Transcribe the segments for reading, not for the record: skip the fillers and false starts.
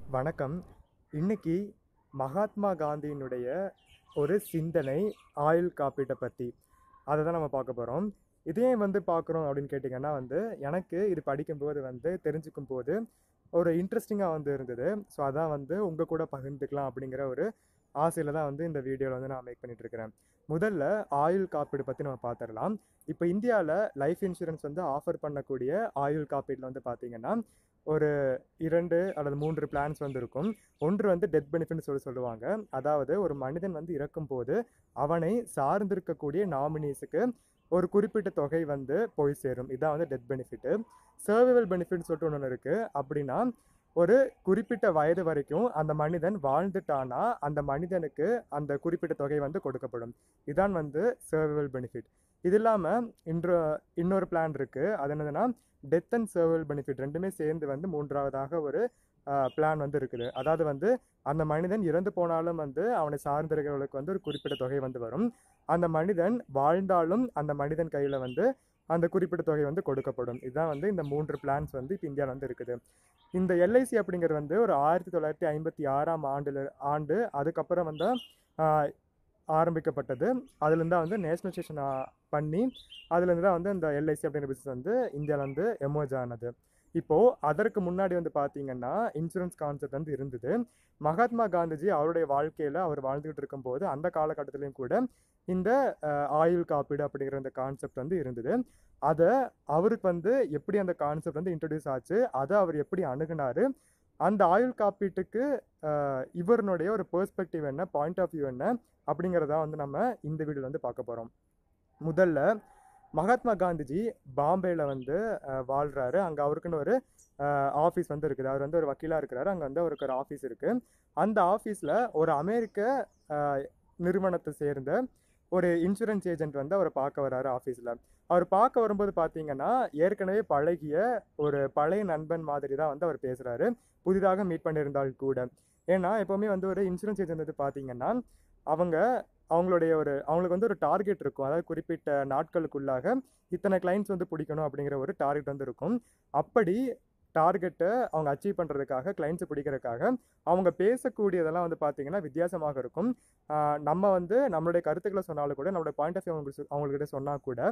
வணக்கம். இன்னைக்கு மகாத்மா காந்தியினுடைய ஒரு சிந்தனை ஆயுள் காப்பீட்டை பற்றி அதை தான் நம்ம பார்க்க போகிறோம். இதே பார்க்குறோம் அப்படின்னு கேட்டிங்கன்னா எனக்கு இது படிக்கும்போது தெரிஞ்சுக்கும் போது ஒரு இன்ட்ரெஸ்டிங்காக இருந்தது. ஸோ அதான் உங்கள் கூட பகிர்ந்துக்கலாம் அப்படிங்கிற ஒரு ஆசையில் தான் இந்த வீடியோவில் நான் மேக் பண்ணிட்டு இருக்கிறேன். முதல்ல ஆயுள் காப்பீடு பற்றி நம்ம பார்த்துடலாம். இப்போ இந்தியாவில் லைஃப் இன்சூரன்ஸ் ஆஃபர் பண்ணக்கூடிய ஆயுள் காப்பீட்டில் பார்த்தீங்கன்னா ஒரு 2 அல்லது 3 பிளான்ஸ் இருக்கும். ஒன்று டெத் பெனிஃபிட்னு சொல்லுவாங்க. அதாவது ஒரு மனிதன் இறக்கும்போது அவனை சார்ந்திருக்கக்கூடிய நாமினிஸுக்கு ஒரு குறிப்பிட்ட தொகை போய் சேரும். இதான் டெத் பெனிஃபிட்டு. சர்வைவல் பெனிஃபிட்னு சொல்லிட்டு ஒன்று இருக்குது. அப்படின்னா ஒரு குறிப்பிட்ட வயது வரைக்கும் அந்த மனிதன் வாழ்ந்துட்டானா அந்த மனிதனுக்கு அந்த குறிப்பிட்ட தொகை கொடுக்கப்படும். இதான் சர்வைவல் பெனிஃபிட். இது இல்லாமல் இன்னொரு பிளான் இருக்குது. அது என்னதுன்னா டெத் அண்ட் சர்வைவல் பெனிஃபிட் ரெண்டுமே சேர்ந்து மூன்றாவதாக ஒரு பிளான் இருக்குது. அதாவது அந்த மனிதன் இறந்து போனாலும் அவனை சார்ந்திருக்கிறவர்களுக்கு ஒரு குறிப்பிட்ட தொகை வரும். அந்த மனிதன் வாழ்ந்தாலும் அந்த மனிதன் கையில் அந்த குறிப்பிட்ட தொகை கொடுக்கப்படும். இதுதான் இந்த 3 பிளான்ஸ் இப்போ இந்தியாவில் இருக்குது. இந்த எல்ஐசி அப்படிங்கிறது ஒரு 1956 ஆண்டு அதுக்கப்புறம் ஆரம்பிக்கப்பட்டது. அதுலேருந்து தான் நேஷனலைசேஷன் பண்ணி அதுலேருந்து தான் இந்த எல்ஐசி அப்படிங்கிற பிஸ்னஸ் இந்தியாவில் எமர்ஜ் ஆனது. இப்போது அதற்கு முன்னாடி பார்த்தீங்கன்னா இன்சூரன்ஸ் கான்செப்ட் இருந்தது. மகாத்மா காந்திஜி அவருடைய வாழ்க்கையில் அவர் வாழ்ந்துகிட்டு இருக்கும்போது அந்த காலகட்டத்திலையும் கூட இந்த ஆயுள் காப்பீடு அப்படிங்கிற இந்த கான்செப்ட் இருந்தது. அதை அவருக்கு எப்படி அந்த கான்செப்ட் இன்ட்ரடியூஸ் ஆச்சு, அதை அவர் எப்படி அணுகுனாரு, அந்த ஆயுள் காப்பீட்டுக்கு இவருடைய ஒரு பெர்ஸ்பெக்டிவ் என்ன, பாயிண்ட் ஆஃப் வியூ என்ன அப்படிங்கிறத நம்ம இந்த வீடியோவில் பார்க்க போகிறோம். முதல்ல மகாத்மா காந்திஜி பாம்பேயில் வாழ்கிறாரு. அங்கே அவருக்குன்னு ஒரு ஆஃபீஸ் இருக்குது. அவர் ஒரு வக்கீலாக இருக்கிறாரு. அங்கே அவருக்கு ஒரு ஆஃபீஸ் இருக்குது. அந்த ஆஃபீஸில் ஒரு அமெரிக்க நிறுவனத்தை சேர்ந்த ஒரு இன்சூரன்ஸ் ஏஜென்ட் அவரை பார்க்க வர்றாரு ஆஃபீஸில். அவர் பார்க்க வரும்போது பார்த்தீங்கன்னா ஏற்கனவே பழகிய ஒரு பழைய நண்பன் மாதிரி தான் அவர் பேசுகிறாரு, புதிதாக மீட் பண்ணியிருந்தால் கூட. ஏன்னா எப்போவுமே ஒரு இன்சூரன்ஸ் ஏஜென்ட் பார்த்தீங்கன்னா அவங்களுக்கு ஒரு டார்கெட் இருக்கும். அதாவது குறிப்பிட்ட நாட்களுக்குள்ளாக இத்தனை கிளைண்ட்ஸ் பிடிக்கணும் அப்படிங்கிற ஒரு டார்கெட் இருக்கும். அப்படி டார்கெட்டை அவங்க அச்சீவ் பண்ணுறதுக்காக, கிளைண்ட்ஸை பிடிக்கிறதுக்காக அவங்க பேசக்கூடியதெல்லாம் பார்த்தீங்கன்னா வித்தியாசமாக இருக்கும். நம்ம நம்மளுடைய கருத்துக்களை சொன்னாலும் கூட, நம்மளுடைய பாயிண்ட் ஆஃப் வியூ அவங்கக்கிட்ட சொன்னால் கூட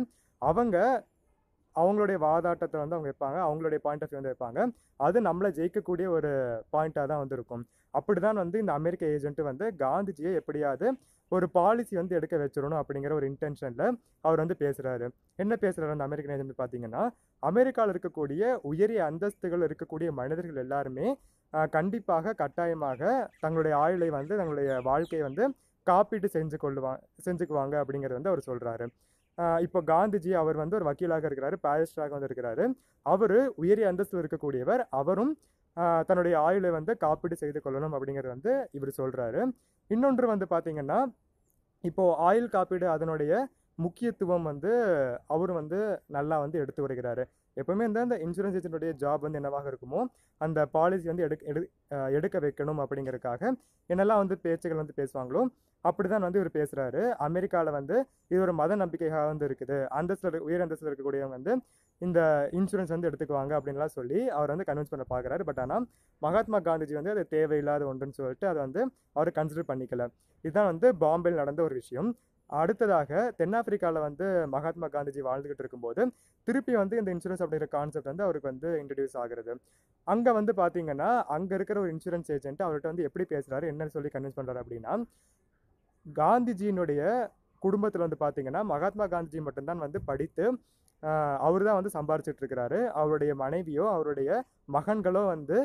அவங்களுடைய வாதாட்டத்தை அவங்க வைப்பாங்க, அவங்களுடைய பாயிண்ட் ஆஃப் வியூ வைப்பாங்க. அது நம்மளை ஜெயிக்கக்கூடிய ஒரு பாயிண்ட்டாக தான் இருக்கும். அப்படி தான் இந்த அமெரிக்க ஏஜென்ட்டு காந்திஜியை எப்படியாவது ஒரு பாலிசி எடுக்க வச்சிடணும் அப்படிங்கிற ஒரு இன்டென்ஷனில் அவர் பேசுகிறாரு. என்ன பேசுகிறாரு அந்த அமெரிக்கன் ஏஜென்ட் பார்த்தீங்கன்னா, அமெரிக்காவில் இருக்கக்கூடிய உயரிய அந்தஸ்துகள் இருக்கக்கூடிய மனிதர்கள் எல்லாருமே கண்டிப்பாக கட்டாயமாக தங்களுடைய ஆயுளை தங்களுடைய வாழ்க்கையை காப்பீடு செஞ்சுக்குவாங்க அப்படிங்கிறது அவர் சொல்கிறாரு. இப்போ காந்திஜி அவர் ஒரு வக்கீலாக இருக்கிறாரு, பாரிஸ்டராக இருக்கிறாரு. அவர் உயரிய அந்தஸ்தில் இருக்கக்கூடியவர். அவரும் தன்னுடைய ஆயுளை காப்பீடு செய்து கொள்ளணும் அப்படிங்கிறது இவர் சொல்கிறாரு. இன்னொன்று பார்த்தீங்கன்னா இப்போது ஆயுள் காப்பீடு அதனுடைய முக்கியத்துவம் அவர் நல்லா எடுத்து வருகிறாரு. எப்பவுமே அந்த இன்சூரன்ஸ் ஏஜென்ட்டுடைய ஜாப் என்னவாக இருக்குமோ அந்த பாலிசி எடுக்க வைக்கணும் அப்படிங்கிறதுக்காக என்னெல்லாம் பேச்சுகள் பேசுவாங்களோ அப்படி தான் இவர் பேசுகிறாரு. அமெரிக்காவில் இது ஒரு மத நம்பிக்கையாக இருக்குது. உயர் அந்தஸ்தில் இருக்கக்கூடியவங்க இந்த இன்சூரன்ஸ் எடுத்துக்குவாங்க அப்படின்லாம் சொல்லி அவர் கன்வின்ஸ் பண்ண பார்க்குறாரு. பட் ஆனால் மகாத்மா காந்திஜி அது தேவையில்லாத ஒன்றுன்னு சொல்லிட்டு அதை அவர் கன்சிடர் பண்ணிக்கல. இதுதான் பாம்பேயில் நடந்த ஒரு விஷயம். அடுத்ததாக தென்னாப்பிரிக்காவில் மகாத்மா காந்திஜி வாழ்ந்துகிட்டு இருக்கும்போது திருப்பி இந்த இன்சூரன்ஸ் அப்படிங்கிற கான்செப்ட் அவருக்கு இன்ட்ரடியூஸ் ஆகுறது. அங்கே பார்த்தீங்கன்னா அங்கே இருக்கிற ஒரு இன்சூரன்ஸ் ஏஜென்ட் அவர்கிட்ட எப்படி பேசுகிறாரு, என்னன்னு சொல்லி கன்வின்ஸ் பண்ணுறாரு அப்படின்னா, காந்திஜியினுடைய குடும்பத்தில் பார்த்தீங்கன்னா மகாத்மா காந்திஜி மட்டும்தான் படித்து அவர் தான் சம்பாரிச்சிட்டு இருக்கிறாரு. அவருடைய மனைவியோ அவருடைய மகன்களோ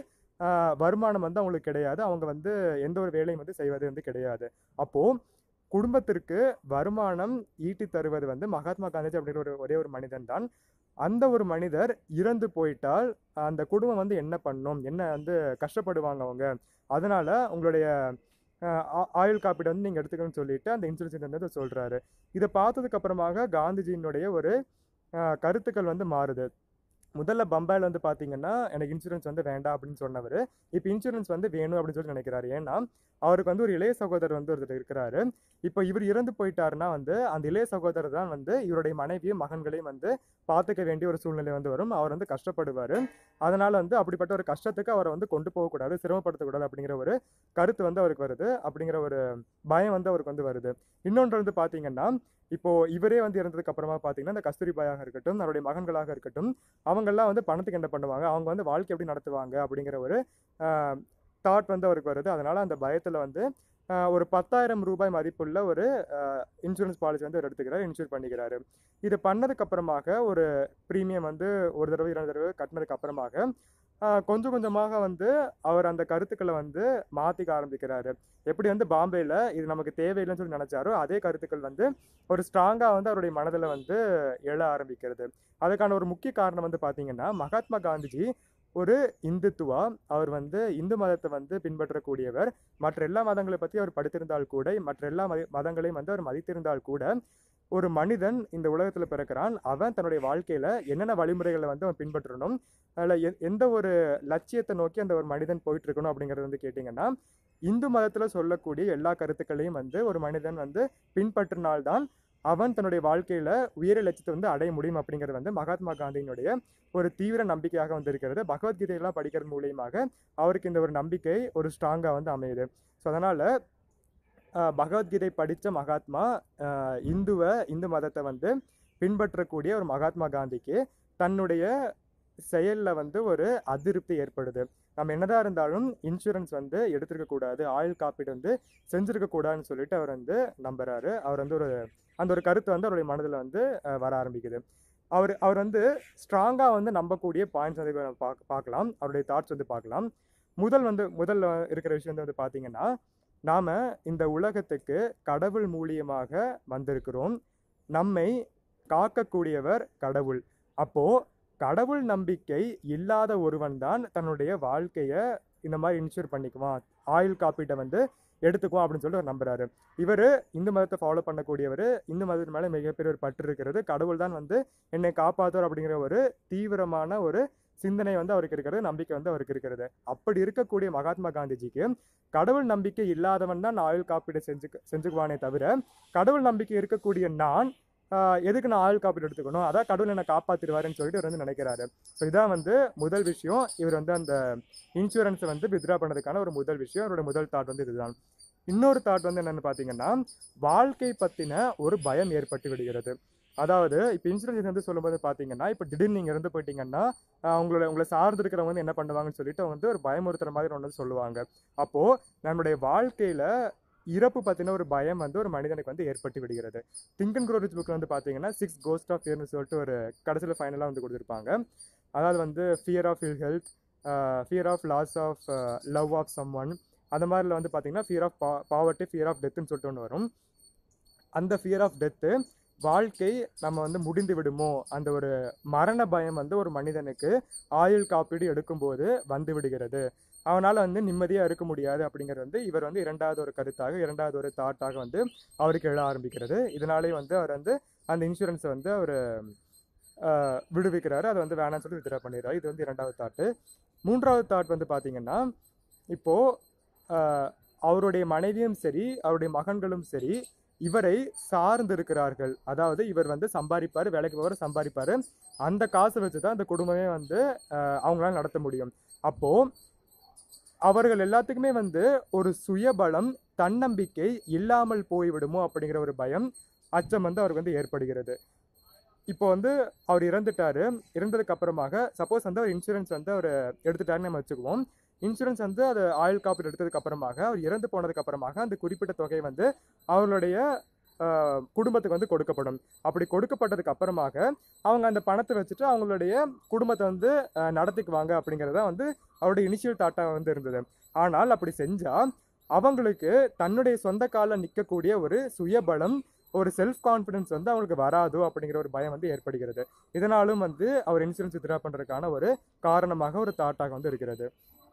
வருமானம் அவங்களுக்கு கிடையாது. அவங்க எந்த ஒரு வேலையும் செய்வது கிடையாது. அப்போது குடும்பத்திற்கு வருமானம் ஈட்டி தருவது மகாத்மா காந்திஜி அப்படிங்கிற ஒரே ஒரு மனிதன் தான். அந்த ஒரு மனிதர் இறந்து போயிட்டால் அந்த குடும்பம் என்ன பண்ணும், என்ன கஷ்டப்படுவாங்க அவங்க. அதனால் உங்களுடைய ஆயுள் காப்பீடு நீங்கள் எடுத்துக்கணும்னு சொல்லிட்டு அந்த இன்சூரன்ஸ் சொல்கிறாரு. இதை பார்த்ததுக்கு அப்புறமாக காந்திஜியினுடைய ஒரு கருத்துக்கள் மாறுது. முதல்ல பம்பாயில் வந்து பார்த்தீங்கன்னா எனக்கு இன்சூரன்ஸ் வந்து வேண்டாம் அப்படின்னு சொன்னவர் இப்போ இன்சூரன்ஸ் வந்து வேணும் அப்படின்னு சொல்லி நினைக்கிறாரு. ஏன்னா அவருக்கு வந்து ஒரு இளைய சகோதரர் வந்து ஒருத்தர் இருக்கிறாரு. இப்போ இவர் இறந்து போயிட்டாருன்னா வந்து அந்த இளைய சகோதரர் தான் வந்து இவருடைய மனைவியும் மகன்களையும் வந்து பார்த்துக்க வேண்டிய ஒரு சூழ்நிலை வந்து வரும். அவர் வந்து கஷ்டப்படுவார். அதனால வந்து அப்படிப்பட்ட ஒரு கஷ்டத்துக்கு அவரை வந்து கொண்டு போகக்கூடாது, சிரமப்படுத்தக்கூடாது அப்படிங்கிற ஒரு கருத்து வந்து அவருக்கு வருது. அப்படிங்கிற ஒரு பயம் வந்து அவருக்கு வந்து வருது. இன்னொன்று வந்து பார்த்தீங்கன்னா இப்போ இவரே வந்து இறந்ததுக்கு அப்புறமா பார்த்தீங்கன்னா இந்த கஸ்தூரிபாயாக இருக்கட்டும், அவருடைய மகன்களாக இருக்கட்டும், அவங்கெல்லாம் வந்து பணத்துக்கு என்ன பண்ணுவாங்க, அவங்க வந்து வாழ்க்கை எப்படி நடத்துவாங்க அப்படிங்கிற ஒரு தாட் வந்து அவருக்கு வருது. அதனால அந்த பயத்தில் வந்து ஒரு 10,000 ரூபாய் மதிப்புள்ள ஒரு இன்சூரன்ஸ் பாலிசி வந்து அவர் எடுத்துக்கிறார், இன்சூர் பண்ணிக்கிறாரு. இது பண்ணதுக்கு அப்புறமாக ஒரு ப்ரீமியம் வந்து ஒரு தடவை 2 தடவை கட்டினதுக்கு அப்புறமாக கொஞ்சம் கொஞ்சமாக வந்து அவர் அந்த கருத்துக்களை வந்து மாற்றிக்க ஆரம்பிக்கிறாரு. எப்படி வந்து பாம்பேயில் இது நமக்கு தேவையில்லைன்னு சொல்லி நினைச்சாரோ அதே கருத்துக்கள் வந்து ஒரு ஸ்ட்ராங்காக வந்து அவருடைய மனதில் வந்து எழ ஆரம்பிக்கிறது. அதுக்கான ஒரு முக்கிய காரணம் வந்து பார்த்தீங்கன்னா மகாத்மா காந்திஜி ஒரு இந்துத்துவா, அவர் வந்து இந்து மதத்தை வந்து பின்பற்றக்கூடியவர். மற்ற எல்லா மதங்களை பற்றி அவர் படித்திருந்தால் கூட, மற்ற எல்லா மதங்களையும் வந்து அவர் மதித்திருந்தால் கூட, ஒரு மனிதன் இந்த உலகத்தில் பிறக்கிறான், அவன் தன்னுடைய வாழ்க்கையில் என்னென்ன வழிமுறைகளை வந்து அவன் பின்பற்றணும், அதில் எந்த ஒரு லட்சியத்தை நோக்கி அந்த ஒரு மனிதன் போயிட்டு இருக்கணும் அப்படிங்கிறது வந்து கேட்டிங்கன்னா இந்து மதத்தில் சொல்லக்கூடிய எல்லா கருத்துக்களையும் வந்து ஒரு மனிதன் வந்து பின்பற்றினால்தான் அவன் தன்னுடைய வாழ்க்கையில் உயரிய லட்சியத்தை வந்து அடைய முடியும் அப்படிங்கிறது வந்து மகாத்மா காந்தியினுடைய ஒரு தீவிர நம்பிக்கையாக வந்து இருக்கிறது. பகவத்கீதையெல்லாம் படிக்கிறது மூலியமாக அவருக்கு இந்த ஒரு நம்பிக்கை ஒரு ஸ்ட்ராங்காக வந்து அமையுது. ஸோ அதனால் பகவத்கீதை படித்த மகாத்மா இந்து மதத்தை வந்து பின்பற்றக்கூடிய ஒரு மகாத்மா காந்திக்கு தன்னுடைய செயலில் வந்து ஒரு அதிருப்தி ஏற்படுது. நம்ம என்னதான் இருந்தாலும் இன்சூரன்ஸ் வந்து எடுத்துருக்கக்கூடாது, ஆயுள் காப்பீடு வந்து செஞ்சுருக்கக்கூடாதுன்னு சொல்லிட்டு அவர் வந்து நம்புறாரு. அவர் வந்து அந்த ஒரு கருத்து வந்து அவருடைய மனதில் வந்து வர ஆரம்பிக்குது. அவர் வந்து ஸ்ட்ராங்காக வந்து நம்பக்கூடிய பாயிண்ட்ஸ் வந்து பார்க்கலாம், அவருடைய தாட்ஸ் வந்து பார்க்கலாம். முதல்ல இருக்கிற விஷயம் வந்து பார்த்தீங்கன்னா நாம் இந்த உலகத்துக்கு கடவுள் மூலியமாக வந்திருக்கிறோம். நம்மை காக்கக்கூடியவர் கடவுள். அப்போது கடவுள் நம்பிக்கை இல்லாத ஒருவன் தான் தன்னுடைய வாழ்க்கையை இந்த மாதிரி இன்சூர் பண்ணிக்குவான், ஆயுள் காப்பீட்டை வந்து எடுத்துக்குவோம் அப்படின்னு சொல்லிட்டு அவர் நம்புறாரு. இவர் இந்து மதத்தை ஃபாலோ பண்ணக்கூடியவர். இந்து மதத்து மேலே மிகப்பெரிய ஒரு பற்று இருக்கிறது. கடவுள் தான் வந்து என்னை காப்பாற்றுவார் அப்படிங்கிற ஒரு தீவிரமான ஒரு சிந்தனை வந்து அவருக்கு இருக்கிறது, நம்பிக்கை வந்து அவருக்கு இருக்கிறது. அப்படி இருக்கக்கூடிய மகாத்மா காந்திஜிக்கு கடவுள் நம்பிக்கை இல்லாதவன் தான் ஆயுள் காப்பீடு செஞ்சுக்குவானே தவிர கடவுள் நம்பிக்கை இருக்கக்கூடிய நான் எதுக்கு நான் ஆயுள் காப்பீடு எடுத்துக்கணும், அதான் கடவுள் என்னை காப்பாற்றிடுவாருன்னு சொல்லிட்டு இவர் வந்து நினைக்கிறாரு. ஸோ இதான் வந்து முதல் விஷயம். இவர் வந்து அந்த இன்சூரன்ஸை வந்து வித்ரா பண்ணதுக்கான ஒரு முதல் விஷயம். அவரோட முதல் தாட் வந்து இதுதான். இன்னொரு தாட் வந்து என்னென்னு பார்த்தீங்கன்னா வாழ்க்கை பற்றின ஒரு பயம் ஏற்பட்டு விடுகிறது. அதாவது இப்போ இன்சூரன்ஸ் வந்து சொல்லும்போது பார்த்தீங்கன்னா இப்போ திடீர்னு நீங்கள் இறந்து போயிட்டீங்கன்னா உங்களை சார்ந்து இருக்கிறவங்க வந்து என்ன பண்ணுவாங்கன்னு சொல்லிட்டு அவங்க வந்து ஒரு பயமுறுத்துற மாதிரி ஒன்று சொல்லுவாங்க. அப்போது நம்மளுடைய வாழ்க்கையில் இறப்பு பற்றின ஒரு பயம் வந்து ஒரு மனிதனுக்கு வந்து ஏற்பட்டு விடுகிறது. திங்க் அண்ட் க்ரோ ரிச் புக்கில் வந்து பார்த்தீங்கன்னா 6 கோஸ்ட் ஆஃப் ஃபியர்னு சொல்லிட்டு ஒரு கடைசியில் ஃபைனலாக வந்து கொடுத்துருப்பாங்க. அதாவது வந்து fear of ill health, fear of loss of love of someone, அந்த மாதிரில வந்து பார்த்தீங்கன்னா fear of poverty, fear of டெத்துன்னு சொல்லிட்டு ஒன்று வரும். அந்த ஃபியர் ஆஃப் டெத்து, வாழ்க்கை நம்ம வந்து முடிந்து விடுமோ அந்த ஒரு மரண பயம் வந்து ஒரு மனிதனுக்கு ஆயுள் காப்பீடு எடுக்கும்போது வந்து விடுகிறது. அவனால் வந்து நிம்மதியாக இருக்க முடியாது அப்படிங்கிறது வந்து இவர் வந்து இரண்டாவது ஒரு கருத்தாக, இரண்டாவது ஒரு தாட்டாக வந்து அவருக்கு எழ ஆரம்பிக்கிறது. இதனாலே வந்து அவர் வந்து அந்த இன்சூரன்ஸை வந்து அவர் விடுவிக்கிறாரு. அதை வந்து வேணாம்னு சொல்லி வித்ரா பண்ணிடுறாரு. இது வந்து இரண்டாவது தாட்டு. மூன்றாவது தாட் வந்து பார்த்தீங்கன்னா இப்போது அவருடைய மனைவியும் சரி அவருடைய மகன்களும் சரி இவரை சார்ந்து இருக்கிறார்கள். அதாவது இவர் வந்து சம்பாதிப்பார், வேலைக்கு போவார், சம்பாதிப்பார். அந்த காசை வச்சு தான் அந்த குடும்பமே வந்து அவங்களால நடத்த முடியும். அப்போது அவர்கள் எல்லாத்துக்குமே வந்து ஒரு சுயபலம், தன்னம்பிக்கை இல்லாமல் போய்விடுமோ அப்படிங்கிற ஒரு பயம், அச்சம் வந்து அவருக்கு வந்து ஏற்படுகிறது. இப்போ வந்து அவர் இறந்துட்டாரு. இறந்ததுக்கு அப்புறமாக சப்போஸ் வந்து அவர் இன்சூரன்ஸ் வந்து அவர் எடுத்துட்டாருன்னு நம்ம வச்சுக்குவோம். இன்சூரன்ஸ் வந்து அது ஆயுள் காப்பீடு எடுத்ததுக்கு அப்புறமாக அவர் இறந்து போனதுக்கு அப்புறமாக அந்த குறிப்பிட்ட தொகை வந்து அவர்களுடைய குடும்பத்துக்கு வந்து கொடுக்கப்படும். அப்படி கொடுக்கப்பட்டதுக்கு அப்புறமாக அவங்க அந்த பணத்தை வச்சுட்டு அவங்களுடைய குடும்பத்தை வந்து நடத்திக்குவாங்க அப்படிங்கிறத வந்து அவருடைய இனிஷியல் தாட்டாக வந்து இருந்தது. ஆனால் அப்படி செஞ்சால் அவங்களுக்கு தன்னுடைய சொந்த காலில் நிற்கக்கூடிய ஒரு சுயபலம், ஒரு செல்ஃப் கான்ஃபிடன்ஸ் வந்து அவங்களுக்கு வராதோ அப்படிங்கிற ஒரு பயம் வந்து ஏற்படுகிறது. இதனாலும் வந்து அவர் இன்சூரன்ஸ் வித்ரா பண்ணுறதுக்கான ஒரு காரணமாக, ஒரு தாட்டாக வந்து இருக்கிறது.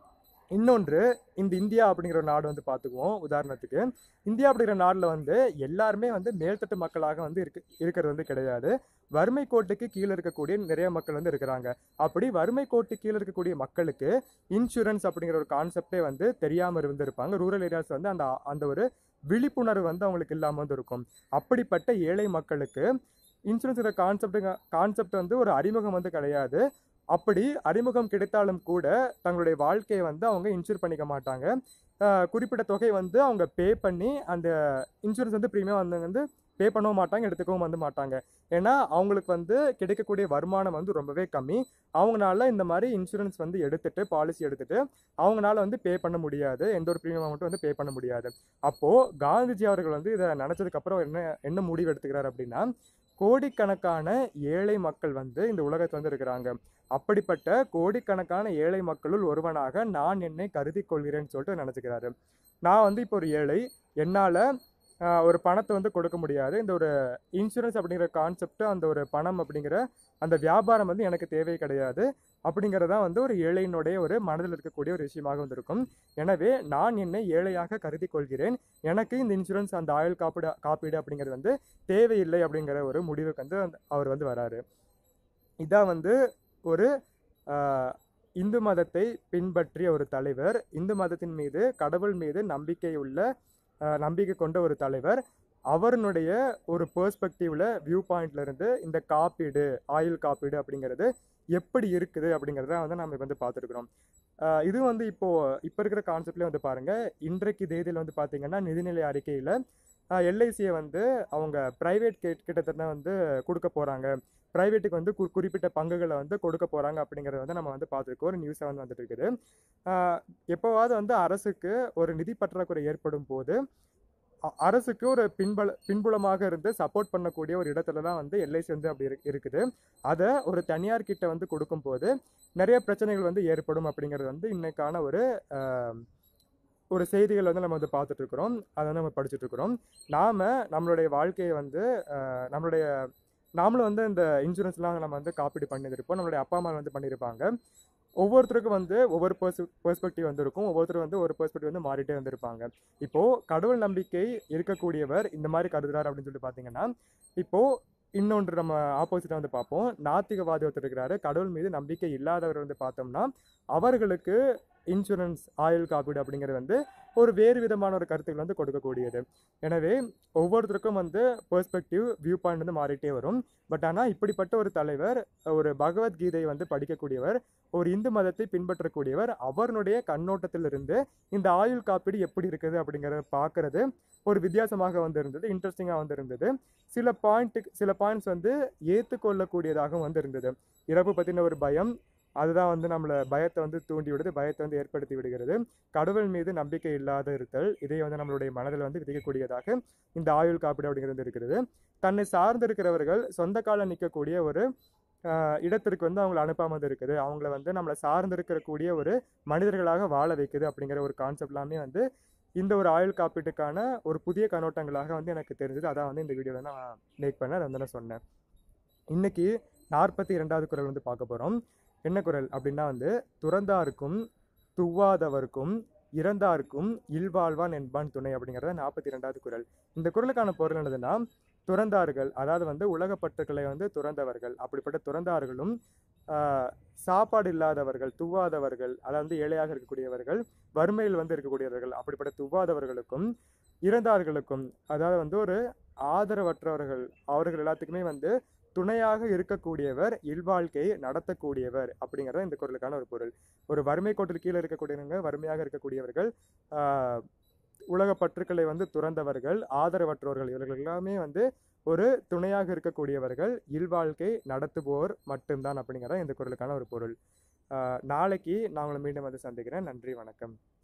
இன்னொன்று, இந்த இந்தியா அப்படிங்கிற ஒரு நாடு வந்து பார்த்துக்குவோம். உதாரணத்துக்கு இந்தியா அப்படிங்கிற நாட்டில் வந்து எல்லாருமே வந்து மேல்தட்டு மக்களாக வந்து இருக்கிறது வந்து கிடையாது. வறுமை கோட்டுக்கு கீழே இருக்கக்கூடிய நிறைய மக்கள் வந்து இருக்கிறாங்க. அப்படி வறுமை கோட்டு கீழே இருக்கக்கூடிய மக்களுக்கு இன்சூரன்ஸ் அப்படிங்கிற ஒரு கான்செப்டே வந்து தெரியாமல் இருந்திருப்பாங்க. ரூரல் ஏரியாஸ் வந்து அந்த அந்த ஒரு விழிப்புணர்வு வந்து அவங்களுக்கு இல்லாமல் வந்து இருக்கும். அப்படிப்பட்ட ஏழை மக்களுக்கு இன்சூரன்ஸ் கான்செப்ட் வந்து ஒரு அறிமுகம் வந்து கிடையாது. அப்படி அறிமுகம் கிடைத்தாலும் கூட தங்களுடைய வாழ்க்கையை வந்து அவங்க இன்சூர் பண்ணிக்க மாட்டாங்க. குறிப்பிட்ட தொகை வந்து அவங்க பே பண்ணி அந்த இன்சூரன்ஸ் வந்து ப்ரீமியம் வந்து பே பண்ணவும் மாட்டாங்க, எடுத்துக்கவும் வந்து மாட்டாங்க. ஏன்னா அவங்களுக்கு வந்து கிடைக்கக்கூடிய வருமானம் வந்து ரொம்பவே கம்மி. அவங்களால இந்த மாதிரி இன்சூரன்ஸ் வந்து எடுத்துட்டு பாலிசி எடுத்துட்டு அவங்களால வந்து பே பண்ண முடியாது, எந்த ஒரு ப்ரீமியம் அமௌண்ட்டும் வந்து பே பண்ண முடியாது. அப்போது காந்திஜி அவர்கள் வந்து இதை நினச்சதுக்கப்புறம் என்ன முடிவு எடுத்துக்கிறார் அப்படின்னா, கோடிக்கணக்கான ஏழை மக்கள் வந்து இந்த உலகத்தில் வந்து இருக்கிறாங்க. அப்படிப்பட்ட கோடிக்கணக்கான ஏழை மக்களுள் ஒருவனாக நான் என்னை கருதி கொள்கிறேன்னு சொல்லிட்டு நினச்சிக்கிறாரு. நான் வந்து இப்போ ஒரு ஏழை, என்னால் ஒரு பணத்தை வந்து கொடுக்க முடியாது. இந்த ஒரு இன்சூரன்ஸ் அப்படிங்கிற கான்செப்ட், அந்த ஒரு பணம் அப்படிங்கிற அந்த வியாபாரம் வந்து எனக்கு தேவை கிடையாது. அப்படிங்கிறதான் வந்து ஒரு ஏழையினுடைய ஒரு மனதில் இருக்கக்கூடிய ஒரு விஷயமாக வந்திருக்கும். எனவே நான் என்னை ஏழையாக கருதி கொள்கிறேன். எனக்கு இந்த இன்சூரன்ஸ், அந்த ஆயுள் காப்பீடு அப்படிங்கிறது வந்து தேவையில்லை அப்படிங்கிற ஒரு முடிவுக்கு வந்து அவர் வந்து வராரு. இதான் வந்து ஒரு இந்து மதத்தை பின்பற்றிய ஒரு தலைவர், இந்து மதத்தின் மீது, கடவுள் மீது நம்பிக்கை கொண்ட ஒரு தலைவர். அவருடைய ஒரு பெர்ஸ்பெக்டிவ்ல, வியூ பாயிண்ட்ல இருந்து இந்த காப்பீடு, ஆயுள் காப்பீடு அப்படிங்கிறது எப்படி இருக்குது அப்படிங்கிறத வந்து நம்ம வந்து பார்த்துருக்குறோம். இது வந்து இப்போ இருக்கிற கான்செப்ட்லேயே வந்து பாருங்க, இன்றைக்கு தேதியில் வந்து பார்த்தீங்கன்னா நிதிநிலை அறிக்கையில் எல்ஐசியை வந்து அவங்க ப்ரைவேட் கிட்டத்தட்ட வந்து கொடுக்க போகிறாங்க, ப்ரைவேட்டுக்கு வந்து குறிப்பிட்ட பங்குகளை வந்து கொடுக்க போகிறாங்க அப்படிங்கிறத வந்து நம்ம வந்து பார்த்துருக்கோம். ஒரு நியூஸாக வந்து வந்துட்டு இருக்குது. எப்போவாவது வந்து அரசுக்கு ஒரு நிதி பற்றாக்குறை ஏற்படும் போது அரசுக்கு ஒரு பின்புலமாக இருந்து சப்போர்ட் பண்ணக்கூடிய ஒரு இடத்துல தான் வந்து எல்ஐசி வந்து அப்படி இருக்குது. அதை ஒரு தனியார் கிட்ட வந்து கொடுக்கும்போது நிறைய பிரச்சனைகள் வந்து ஏற்படும் அப்படிங்கிறது வந்து இன்னைக்கான ஒரு செய்திகள் வந்து நம்ம வந்து பார்த்துட்டு இருக்கிறோம், அதை வந்து நம்ம படிச்சுட்டு இருக்கிறோம். நம்மளுடைய வாழ்க்கையை வந்து நாமளும் வந்து இந்த இன்சூரன்ஸ்லாம் நம்ம வந்து காப்பீடு பண்ணியிருப்போம். நம்மளுடைய அப்பா அம்மா வந்து பண்ணியிருப்பாங்க. ஒவ்வொருத்தருக்கும் வந்து ஒவ்வொரு பெர்ஸ்பெக்டிவ் வந்து இருக்கும். ஒவ்வொருத்தரும் வந்து ஒரு பெர்ஸ்பெக்டிவ் வந்து மாறிட்டே வந்திருப்பாங்க. இப்போது கடவுள் நம்பிக்கை இருக்கக்கூடியவர் இந்த மாதிரி கருதுறாரு அப்படின்னு சொல்லி பார்த்தீங்கன்னா, இப்போது இன்னொன்று நம்ம ஆப்போசிட்டாக வந்து பார்ப்போம். நாத்திகவாதி ஒருத்தர் இருக்கிறாரு. கடவுள் மீது நம்பிக்கை இல்லாதவர் வந்து பார்த்தோம்னா அவர்களுக்கு இன்சூரன்ஸ், ஆயுள் காப்பீடு அப்படிங்கிறது வந்து ஒரு வேறு விதமான ஒரு கருத்துக்கள் வந்து கொடுக்கக்கூடியது. எனவே ஒவ்வொருத்தருக்கும் வந்து பெர்ஸ்பெக்டிவ், வியூ பாயிண்ட் வந்து மாறிட்டே வரும். பட் ஆனால் இப்படிப்பட்ட ஒரு தலைவர், ஒரு பகவத்கீதையை வந்து படிக்கக்கூடியவர், ஒரு இந்து மதத்தை பின்பற்றக்கூடியவர், அவருடைய கண்ணோட்டத்திலிருந்து இந்த ஆயுள் காப்பீடு எப்படி இருக்குது அப்படிங்கிறத பார்க்கறது ஒரு வித்தியாசமாக வந்து இருந்தது, இன்ட்ரெஸ்டிங்காக வந்து இருந்தது. சில பாயிண்ட்ஸ் வந்து ஏற்றுக்கொள்ளக்கூடியதாகவும் வந்து இருந்தது. இறப்பு பற்றின ஒரு பயம், அதுதான் வந்து நம்மளை பயத்தை வந்து தூண்டி விடுது, பயத்தை வந்து ஏற்படுத்தி விடுகிறது. கடவுள் மீது நம்பிக்கை இல்லாத இருத்தல், இதை வந்து நம்மளுடைய மனதில் வந்து விதிக்கக்கூடியதாக இந்த ஆயுள் காப்பீடு அப்படிங்கிறது இருக்கிறது. தன்னை சார்ந்திருக்கிறவர்கள் சொந்த காலம் நிற்கக்கூடிய ஒரு இடத்திற்கு வந்து அவங்களை அனுப்பாமல் இருக்குது, அவங்கள வந்து நம்மளை சார்ந்திருக்கக்கூடிய ஒரு மனிதர்களாக வாழ வைக்குது அப்படிங்கிற ஒரு கான்செப்ட் எல்லாமே வந்து இந்த ஒரு ஆயுள் காப்பீட்டுக்கான ஒரு புதிய கண்ணோட்டங்களாக வந்து எனக்கு தெரிஞ்சது. அதான் வந்து இந்த வீடியோவில் நான் மேக் பண்ண அதை வந்து நான் சொன்னேன். இன்னைக்கு 42வது குறள் வந்து பார்க்க போகிறோம். என்ன குறள் அப்படின்னா வந்து, துறந்தார்க்கும் துவாதவர்க்கும் இறந்தார்க்கும் இல்வாழ்வான் என்பான் துணை அப்படிங்கிறத 42வது குறள். இந்த குறளுக்கான பொருள் என்னதுன்னா, துறந்தார்கள், அதாவது வந்து உலகப்பற்றுக்களை வந்து துறந்தவர்கள், அப்படிப்பட்ட துறந்தார்களும் சாப்பாடு இல்லாதவர்கள், துவாதவர்கள், அதாவது வந்து ஏழையாக இருக்கக்கூடியவர்கள், வறுமையில் வந்து இருக்கக்கூடியவர்கள், அப்படிப்பட்ட துவாதவர்களுக்கும் இறந்தார்களுக்கும், அதாவது வந்து ஒரு ஆதரவற்றவர்கள், அவர்கள் எல்லாத்துக்குமே வந்து துணையாக இருக்கக்கூடியவர், இல்வாழ்க்கையை நடத்தக்கூடியவர் அப்படிங்கிறத இந்த குறளுக்கான ஒரு பொருள். ஒரு வறுமை கோட்டில் கீழே இருக்கக்கூடியவங்க, வறுமையாக இருக்கக்கூடியவர்கள், உலக பற்றுக்களை வந்து துறந்தவர்கள், ஆதரவற்றவர்கள், இவர்கள் எல்லாமே வந்து ஒரு துணையாக இருக்கக்கூடியவர்கள், இல்வாழ்க்கை நடத்துவோர் மட்டும்தான் அப்படிங்கிறத இந்த குறளுக்கான ஒரு பொருள். நாளைக்கு நான் உங்களை மீண்டும் வந்து சந்திக்கிறேன். நன்றி, வணக்கம்.